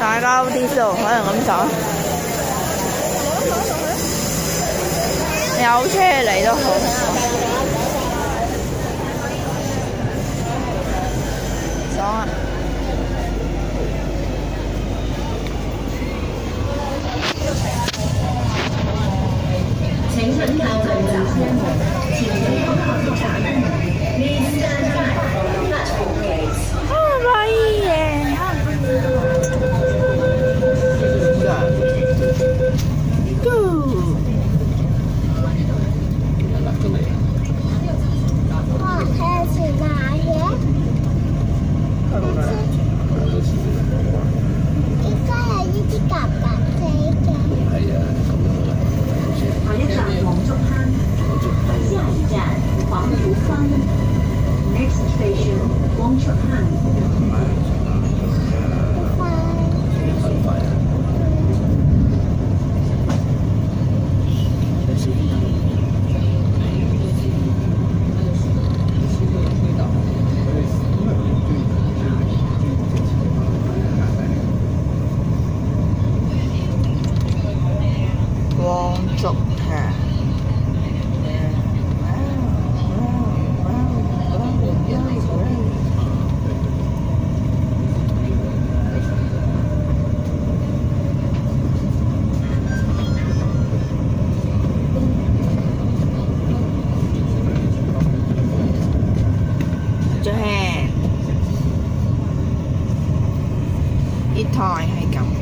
大家啲數可能咁走，有車嚟都好。爽啊！ 请问靠近站车門，前方靠近站門。Please stand back from the platform gates. 可以耶！ 哇，还是哪里？應該係呢啲夾夾仔嘅。 係啊， 下一站黃竹坑，下一站黃竹坑。Next station 黃竹坑。 很快啊！ 黃竹坑。呢台係咁。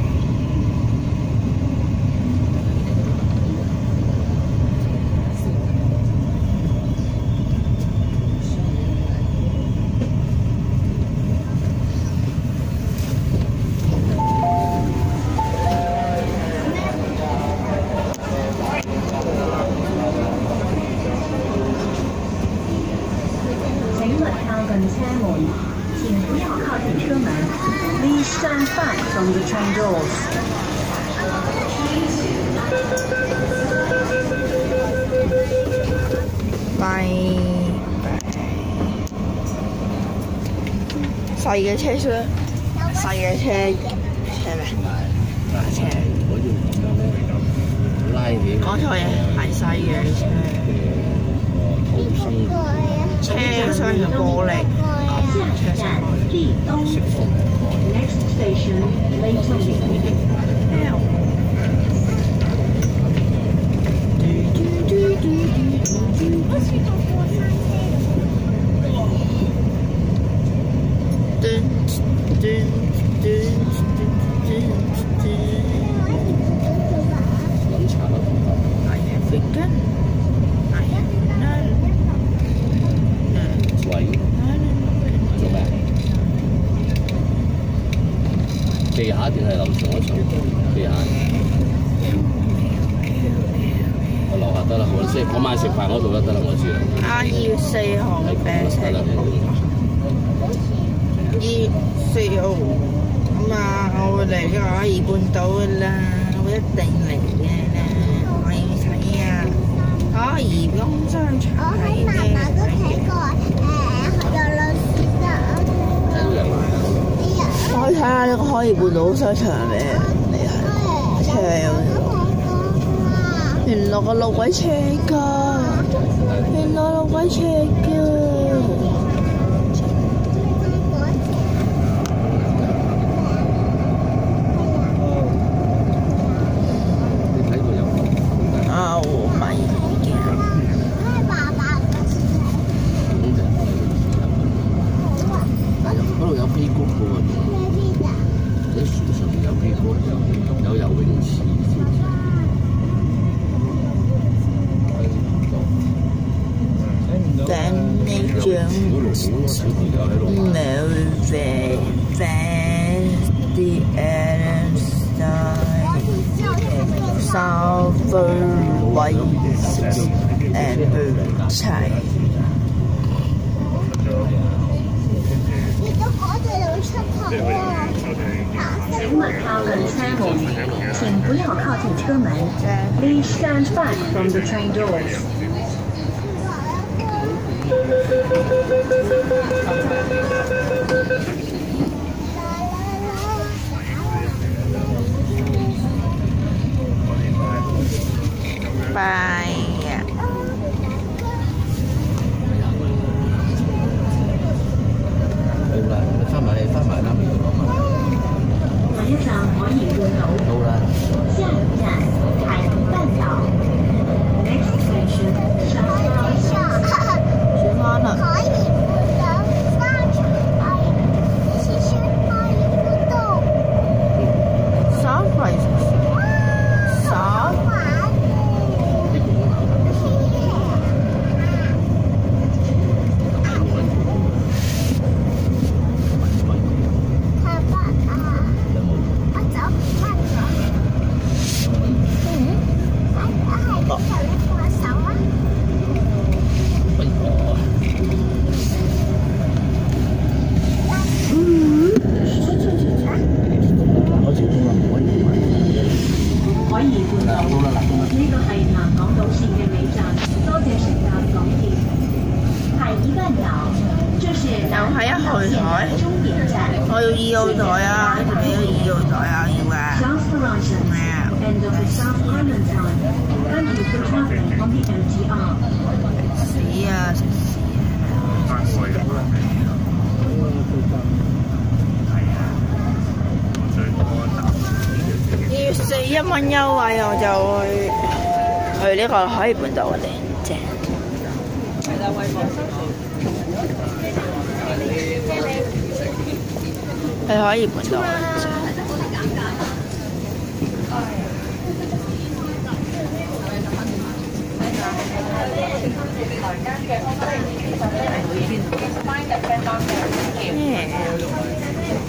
請勿靠近車門，請不要靠近車門。Please stand back from the train doors. 拜拜。細嘅車廂，細嘅車咩？大車。 我要點樣咧？拉起講錯嘢，係細嘅車。 逃生車廂嘅玻璃。 下一站立東。Next station 利東。 飲茶啦， 飛緊， 喂，做咩？地下定係樓上嗰層？地下。我樓下得啦，我晚食飯嗰度得啦，我知啦。 2月4號啤車。2月4號咁啊，我會嚟㗎，2半島㗎啦，我一定嚟嘅啦。我要睇啊，怡豐商場我喺嫲嫲都睇過遊樂設施啊。 睇到人買啊！ 我睇下呢個海怡半島商場係咩？你係車原來個路軌斜㗎，原來路軌斜㗎。 有游泳池。 等你長the Southern Whites and Chai。 請勿靠近車門，請不要靠近車門。Please stand back from the train doors. 我要2號台啊，呢條俾咗2號台啊，要啊， Just the right turn. 咩啊？ End of the South Island line. Thank you for travelling on the MTR. 死啊！食屎要41蚊優惠，我就去呢個海怡半島嗰度正。去海怡半島。咩？